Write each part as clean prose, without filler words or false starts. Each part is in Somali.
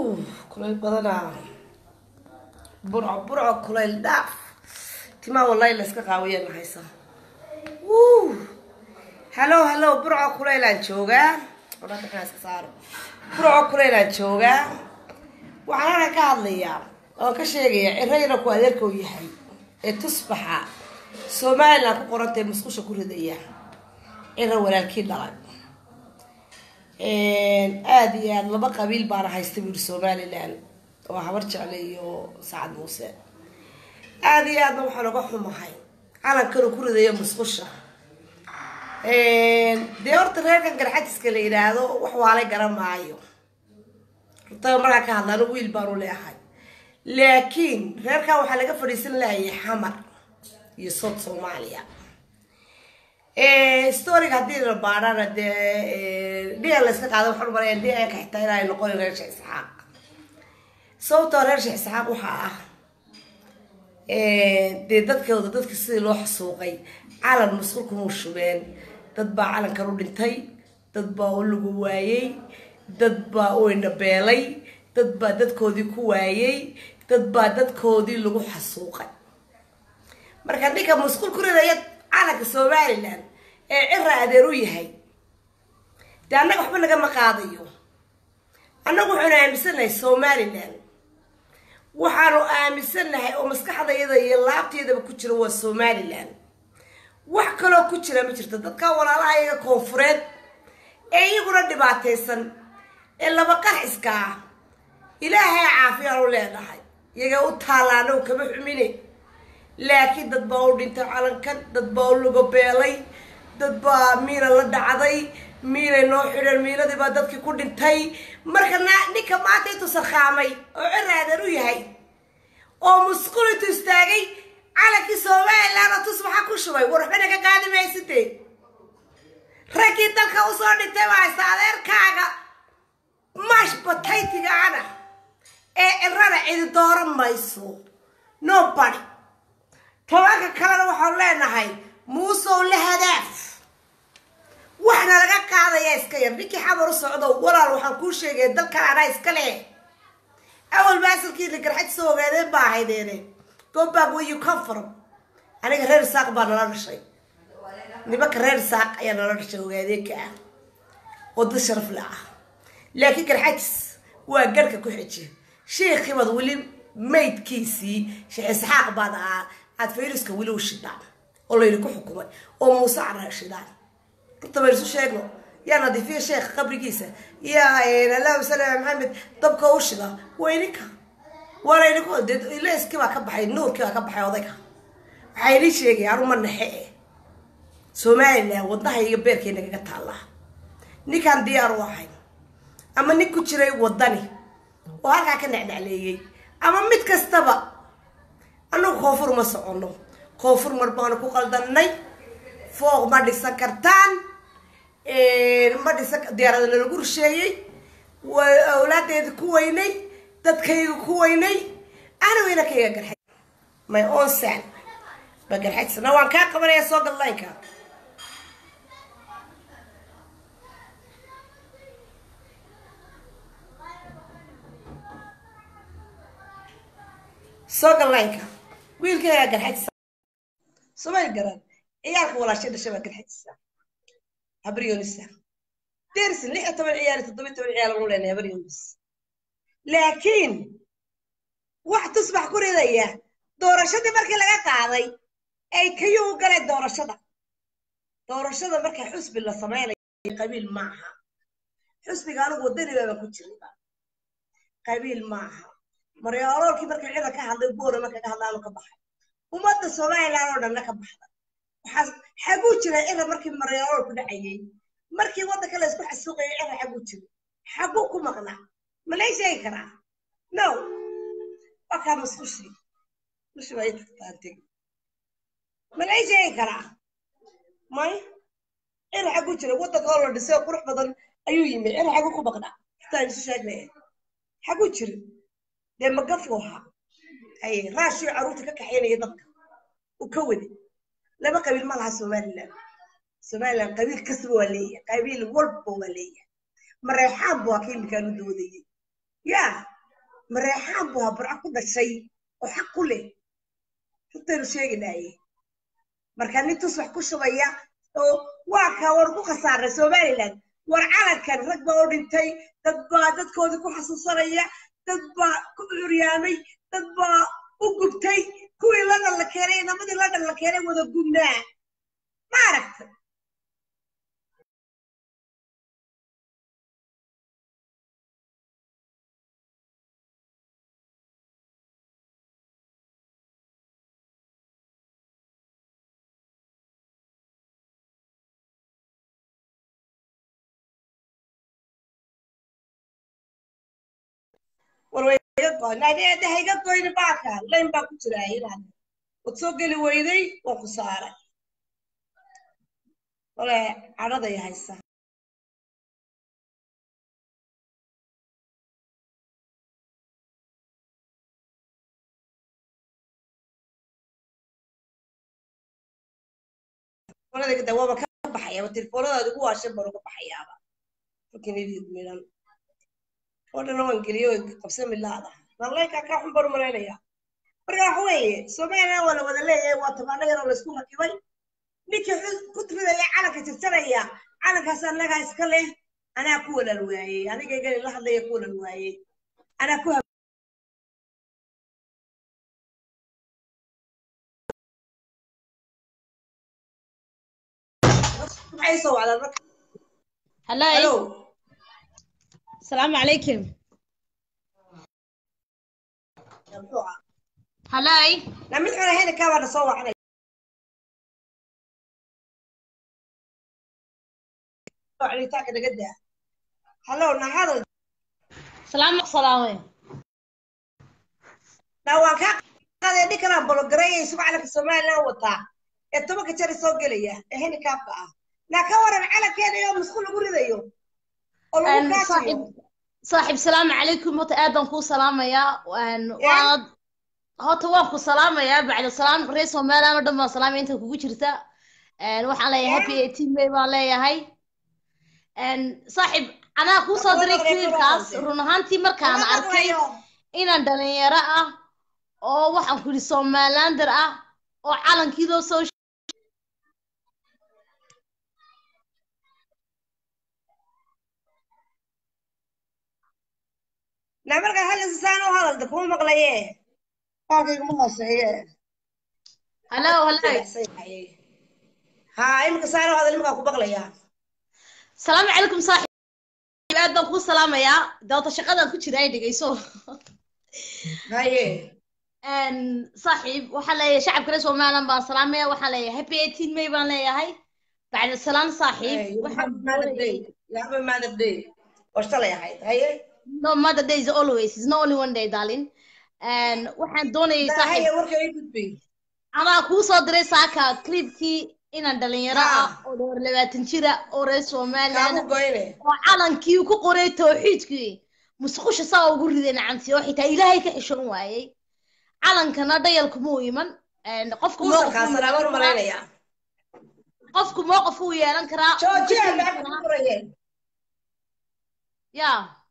كليل بدنا برع كليل داف تما والله لا اسك قاويين هيسا هلو برع كليل aan joogaa wadaadka ka saar burco kuleel aan joogaa waxaan ka hadlayaa oo ka sheegaya irayna ku adeerka uu yahay ee tusbaxa Soomaaliland ku qorantay musqusha ku ridaya ira walaalkii dhalay aad iyo aad laba qabiil baan haystay bir Soomaaliland oo habar jeclay iyo Saad Muuse aad iyo aad waxaan uga xumahay calanka ku ridaya musqusha deorta reerkan garxadiska la yiraahdo wax waalay garamaayo runtii marka ka hadlano wiil baan u leeyahay laakiin reerka waxa laga fadhiisan lahayd xamar iyo Soomaaliya story hadii la baarana de la iska qaado waxaan maray ka xitaa inay noqon reer Isxaaq sababtoo reer Isxaaq waxa ah dadka sidii loo xasuuqay calan mas'uulku uu shubeen dad baa calanka u dhintay dad baa u lagu waayay dad baa u indhabeelay dad baa dadkoodii ku waayay dad baa dadkoodii lagu xasuuqay marka ninka mas'uulku ridaya calanka Soomaaliland ira adeer u yahay anaga waxba naga maqaadayo anagu waxaan aaminsanahay Soomaaliland waxaanu aaminsanahay oo maskaxdayada iyo laabteedaba ku jira waa Soomaaliland wax kale ku jira ma jirto dadka walaalaha iyaga koonfureed iyaguna dhibaataysan laba qarxiska ilaahay caafiyo u leedahay iyaga u taalaano kama xumine laakiin dad baa u dhintay calankan dad baa lagu beelay dad baa miira la dhacday miira noo xidhan miiradii baa dadkii ku dhintay marka ninka maanta intuu sarqaamay oo ciraadan u yahay oo musqulitu istaagay calankii Soomaaliland oo tusbaxa ku shubay warxana ka qaadi maysatay ragii dalka u soo dhintay waa adeerkaaga mash potaytiga ana cirada cid dooran mayso nobody tawaga kala waxaan leenahay Muuse la hadaaf waxna laga qaadaya iska yar ninkii xamar u socdo walaal waxaan ku sheegay dalka ana iska leh awal baasilkii la garxad soo ogaadeen baa haydeene go back where you come from aniga reer saaq baan la dhashay nimanka reer saaq ayaa la dhashay ogaadeen ka oo dad sharaf la ah laakiin garxad waa garka ku xijay sheekhi wad wali maydkiisii sheekh Isxaaq baad aad fayruska wali u shidaan oo leeyahay ku xukumay oo Muuse aan shidaan طبعا شو شيء يا نظيفية شيخ قبل كيسة يا الله وسلام محمد طب كوشنا وينك ولا ينكو ليش كيف أكبح النور كيف أكبح يوضيك عيني شيء يا روما النحية سومالي وضحي يبير كينك قطع نكان ديار واحد أما نكو تشري وضني وهرجع كنا عليه أما متكستبا أنا خوفر مسعونه خوفر مربانك وقلدني فوق ما دي سكرتان ما دي ديارنا lagu rusheeyay awlaadeed ku weynay dadkaygu ku weynay ana weyna kayga garxay my own son ba garxaysana waan ka qabanaya soo galayka soo galayka wiilkayga garxaysa Soomaali garan عيالك ولا شيء شبك الحدث هبريونس درس اللي طبعا عيال تضبط العيال مولانا هبريونس لكن واحد تصبح كوريدية دورشة مركي لقى قاضي أي كيو قالت دورشة مركي حسب الله صمايل قبيل معها حسب قالوا ودني ما كنت قبيل معها مريارول كي مركي عيالك هذا بورا مركي هذا لك بحر وما تصومي لا رودا لك بحر حقو جرى إلا مركي مريال ku dhacayay markii wada kale isku xasuuqay ila xaqu jiro xaqu ku maqna ma leeyahay kara no aka masqushi mush way taantay ma leeyahay kara may ila xaqu jiro wada kale dhisay qurux badan ayuu yimid ila xaqu ku maqna taan isu sheegnay xaqu jiro de magafooha ay raashi caruurta ka kaxeynaya dadka u ka wadi لما قبيل ما لها Soomaaliland قبيل كسب وليه قبيل ولب وليه مريحان بواكين كانوا دودي يا mareexaan buu burco ku dhashay oo xaq ku leh runteenu sheeginaaye marka nin tus wax ku shubaya oo waa kaa war ku khasaaray somaliland war calankan rag baa u dhintay dad baa dadkoodii ku xasuusanaya dad baa ku curyaamay dad baa u gubtay kuwii ladhan la keenay namadii ladhan la keenay wada gubnaa ma aragta warwayga hayga goyni baaka layn baa ku jira inaan wad soo geli weyday waa ku saaray wale cadhaday haysa waladayga dawaaba ka baxaya telefoonadaadi ugu waashan baan uga baxayaaba fakinidid midan ودنا وانجليو قبسنا من الله والله كاكا حنبر مرينيا برا حوي سمعنا ولا ليه وطبعا يرى الاسكومه كبي نيكي كنت بدي على كتسريا على كسان لها اسكله انا اكون الوعي انا قال لها لا يكون الوعي انا اكون عايزه على الركب هلا السلام عليكم هلاي لما تحنا هنا كاميرا صور علي علي تاكد قدها هلو نهار سلام لو كان هذا ديك انا بلوغري يسمع لك السومال لا وطا انتما كتري سو غليا هنا كابا لا كورن على كان يوم مسخول غريديو صاحب السلام عليكم وتآدم كو سلامة يا وان هاتواكو سلامة يا بعد السلام رئيس ومالا ودما سلامة انت كوكو جرتا وحان لي هابي تيم بيبان لي هاي صاحب انا كو صدري كليركاس رونهانتي مركان اركي inaan dhalinyaro ah oo waxaan ku yiri Somalilander ah oo calankiido soo نعمل هل إنسان وهذا دكتور مغلية باقي مهصية هلا هاي مكسر هذا اللي مكاكو بغلية السلام عليكم صاحب aad baan ku salaamayaa dawta shaqadan ku jiray dhigayso هاي صاحب waxa leeyahay shacabka Soomaaliland baan salaamaya waxa leeyahay happy 18 May baan leeyahay بعد السلام صاحب waxaan يا ما نبدي وش طلع هاي no mother day is always it's not only one day darling and waxaan doonayay صاحب هاي warka ay gudbi ama ku soo diray saaka clipkii inaan dhalinyaro ah oo door 20 jira oo reer Soomaaliland oo calankii ku qoray tawxiidkii musqusha saa ugu rideen canti oo xitaa Ilaahay ka xishoon waayay calankana dhayalku muu iman qofku mowqif uu yeelan karaa ya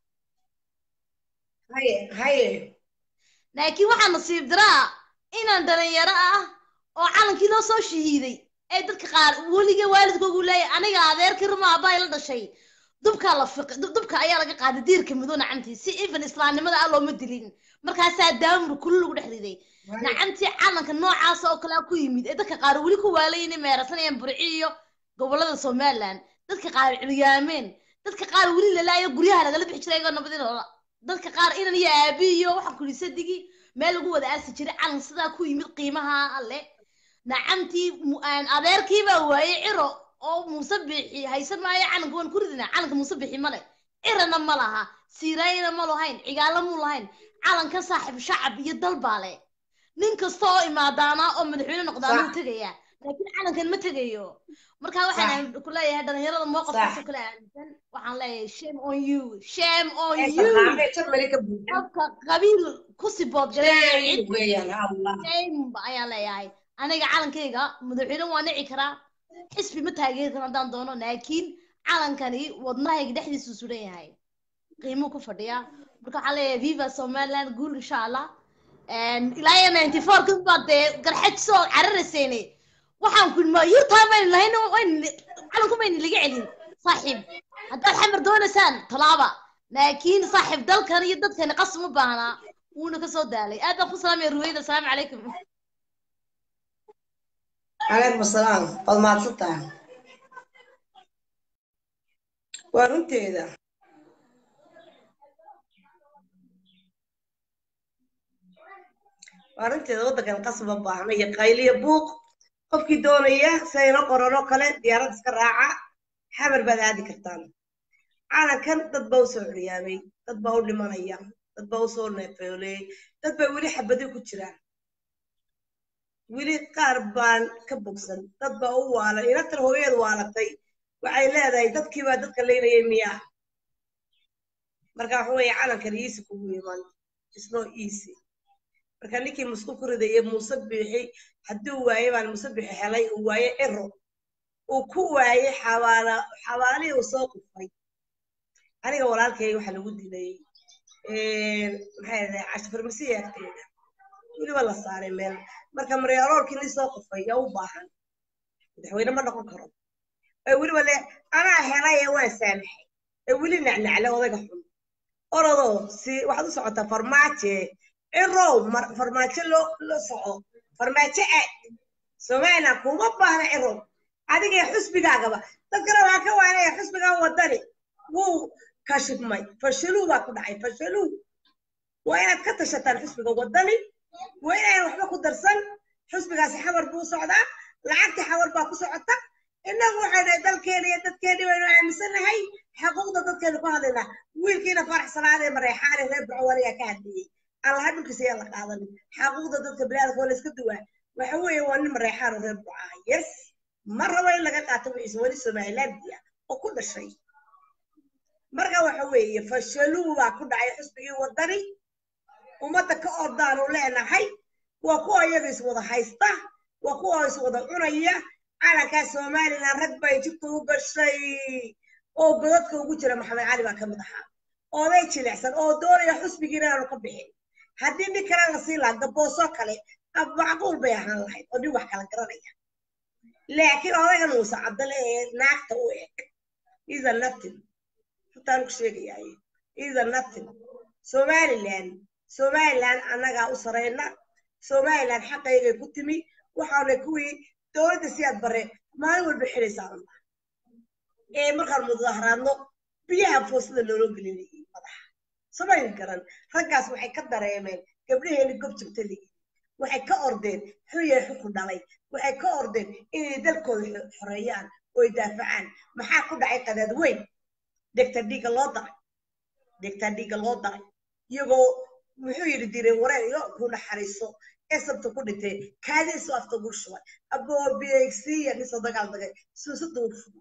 هاي laakiin waxaa nasiib daraa inaan dhalinyaro ah oo calankii loo soo shahiiday ee dadka qaar weliga waalidkoogu leeyahay aniga adeerkii ruma aabbahay la dhashay dubka ayaa laga qaaday diirka madow nacantii si even islaamnimada ah looma dilin markaasaa daamur kullu lagu dhex riday nacantii calanka noocaas oo kale ku yimid ee dadka qaar weli ku waalayeen meerasanayaan burci iyo gobolada Somaliland dadka qaar cilyaameen dadka qaar weli la laayo guryaha laga bixi jiray nabadina dadka qaar inaan iyo aabiyo waxa ku lisadigi meel lagu wada aasi jiray calan sida ku yimid qiimaha alle nacantii adeerkii baa waayay ciro oo musabixi haysan maayo calanka waan ku ridina calanka musabixi male cirana ma laha siirayna ma lahayn cigaala mu lahayn calanka saaxib shacab iyo dalbaale nin kasta oo imaadaana oo madaxweyne noqdaan uu tagaya laakiin calankan ma tagayo marka waxaan ku leeyahay dhalinyarada mowqifkiisa kala aaminsan waxaan leeyahay shame on you qofka qabiil ku sibood galay ayaan leeyahay aniga calankayga madaxweyne waa nici karaa xisbi ma taageeri karo haddaan doono laakiin calankani wadnahayga dhexdiisu suran yahay qiimo ku fadhiya marka waxaa leeyahay viva somaliland guul insha allah ilaa iyo 94 kan baad dee garxad soo cararaysayne waxaan ku ma yurtaa maynu lahayn calanku maynu laga celin saaxiib haddaad xamar doonaysaan talaaba laakiin saaxiib dalkan iyo dadkani qasam u baahnaa wuuna ka soo daalay aad baan ku salaamaya ruwayda asalaamu calaykum عليكم السلام قد ما تصدق وارنتي إذا وارنتي إذا ودك القصب بابا قايلي بوق قفكي دونية سينا قرارو كله ديارات سكراعة حمر بدأ كرتان أنا كنت تتبو سعوديامي تتبو لمنيا تتبو صورنا فيولي تتبو ولي حبدي كتيران wili qaar baan ka bogsan dad baa u waalay inantan hooyadu waalatay waxay leedahay dadkii baa dadka leynayay miyaa marka waxa weeye calankan iisi kugu iman isno iisi marka ninkii musqul ku ridayay muuse biixi hadduu waaye baan muuse biixi helay uu waaye ciro uu ku waaye xawaalihii uu soo qufay aniga walaalkay waxa lagu dilay maxay ahayd casho farmasiya agteeda weliba la saaray meel marka maryaaloolkii la soo qofay yaa u baahan madaxweyne ma noqon karo ay weliba le anaa helay waa saamaxay ay weli nacnacle odayga xun orodo si waxaad u socotaa farmaajo ciro farmaajo loo soco farmaajo Soomaaliya kuma baahna ciro adiga xusbigaagaba dadkana waa ka waanay xusbigaa wadani wuu kashifmay fashiluu baa ku dhacay fashiluu waa inaad ka tashataan xusbiga wadani وين وحنا كدرسن حسب قاسي حور بو صعدا لعقتي حور باكو صعدا إنه وحنا دلكيني دلكيني وين عمسنا هاي حقوق دلكيني قاعدنا ويلكينا فرح صلاة مريحاني ربع وريا كهدي الله هدوك سيلا قاعدنا حقوق دلك بلاد فولس كدوا وحوي وان مريحان ربع يس مرة وين لقيت أتوي سوالي سمايلات وكل شيء مرة وحوي فشلوا وكل عي حسبي ودري ومتى كأردان ولنا هاي وكوا يجلس وضع حيسته وكوا يسوض عنيا على كاس مالي نرد بيجتوا بالشيء أو بلدك وجتنا محمد علي ما كان متحاب أو ليش الأحسن أو دور يحس بجيران وقبحين هدي بكرة نصيلا دبوسك عليه معقول بيها الله ودي وحكي لك رأيها لكن هذا كان موسى عبد الله ناقة ويك إذا نتن تانك شيء يعني إذا نتن Somaliland anaga u sareyna Somaliland xaqayga ku timi waxaana kuwii dowladda siyaad bare maalin walba xiriisaan markaan mudaharaadno biyaha foosada loo gelinayay madaxa Soomaaliland garan raggaas waxay ka dareemeen gabdhaheena gobjabtay waxay ka ordeen xuyay xukun dhalay waxay ka ordeen inay dalkooda xoreeyaan oo daafacaan maxaa ku dhacay qadaad weyn degta dhiiga loo daray iyagoo wuxuu yiri diray wareer iyo ku naxariiso sabta ku dhintay kaadiisu afta gurshwa aboo BXC yani soo dagaal dagay suusadu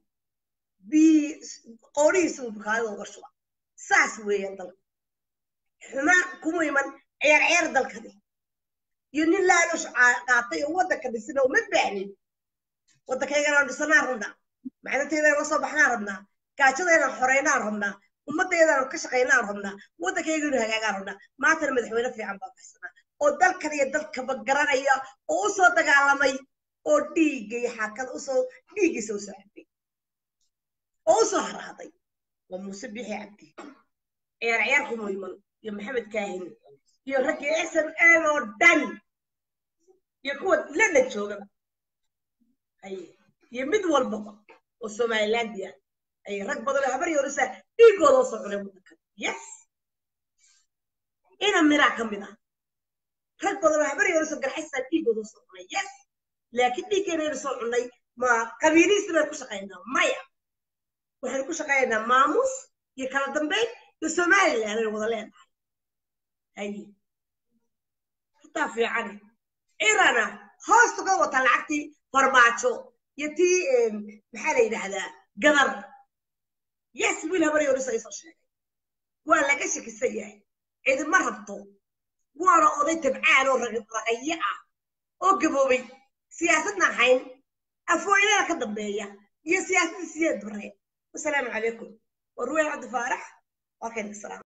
bi qoriisu kaado gurshwa saas weeyaan dal xuma kuma iman ciyaar dalkani yuni laalush qaatay wadanka dhisna oo ma baanin wadankeena dhisnaa runda macnaheedu waa soo baxnaa rabnaa gaajadayna xoreynaa rabnaa ummadeedana ka shaqeynaa rabnaa wadankeena hagaagaa rabnaa maanta madaxweyne fiican baa haysanaa oo dalkan iyo dalka garanaya oo soo dagaalamay oo dhiigay xaqad soo dhiigay soo saacay oo soo haraaday waa Muuse Biixi Cabdi ciyaar ku muhiim iyo Maxamed Kaahin iyo ragii SML oo dhan iyo kuwa la jooga ay iyo mid walba oo Somaliland ay rag badan habar yorisa dhiigooda soo cunay wadanka yes ina mira kamida rag badan habar yorisa garxaysan dhiigooda soo cunay yes laakiin dhiigeenay soo cunay ma qabiilihiisna ku shaqeynaa maya waxay ku shaqeynaa maamus iyo kala dambeyn iyo Somaliland ay wada leedahay ay حتى في عن إيرانا هاست قوة العكتي فرماتشو يتي محلي هذا قدر يسوي لها بريو رسا يصير شيء ولا كشك السيئة إذا ما ربطوا ورا قضيت بعالو رقيقة وقبوبي سياستنا حين أفوينا كدبية يا سياسة السياد بري والسلام عليكم وروي عبد فارح وكان السلام